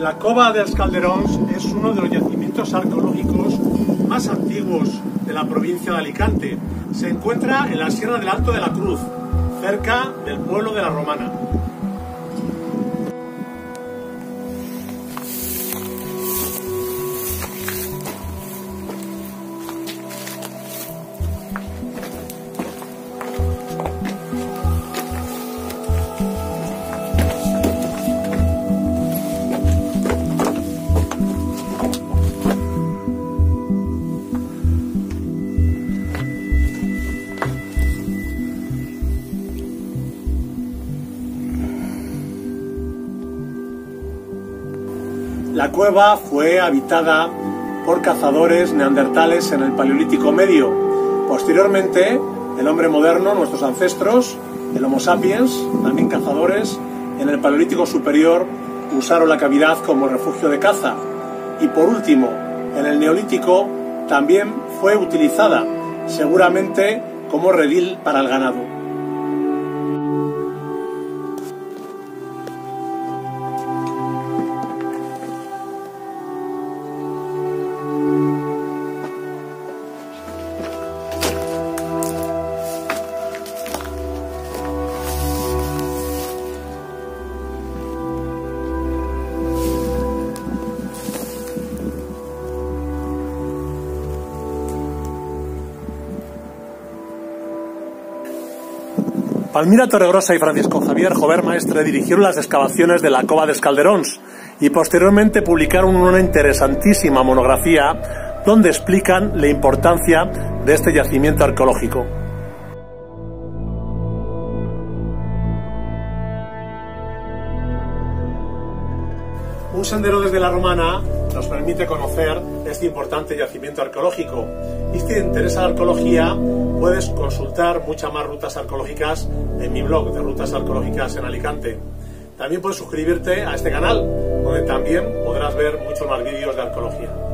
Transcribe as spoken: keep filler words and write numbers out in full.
La Cova dels Calderons es uno de los yacimientos arqueológicos más antiguos de la provincia de Alicante. Se encuentra en la Sierra del Alto de la Cruz, cerca del pueblo de La Romana. La cueva fue habitada por cazadores neandertales en el Paleolítico Medio. Posteriormente, el hombre moderno, nuestros ancestros, el Homo sapiens, también cazadores, en el Paleolítico Superior usaron la cavidad como refugio de caza. Y por último, en el Neolítico también fue utilizada, seguramente como redil para el ganado. Palmira Torregrosa y Francisco Javier Jover Maestre dirigieron las excavaciones de la Cova dels Calderons y posteriormente publicaron una interesantísima monografía donde explican la importancia de este yacimiento arqueológico. Un sendero desde La Romana nos permite conocer este importante yacimiento arqueológico. Y si te interesa la arqueología, puedes consultar muchas más rutas arqueológicas en mi blog de Rutas Arqueológicas en Alicante. También puedes suscribirte a este canal, donde también podrás ver muchos más vídeos de arqueología.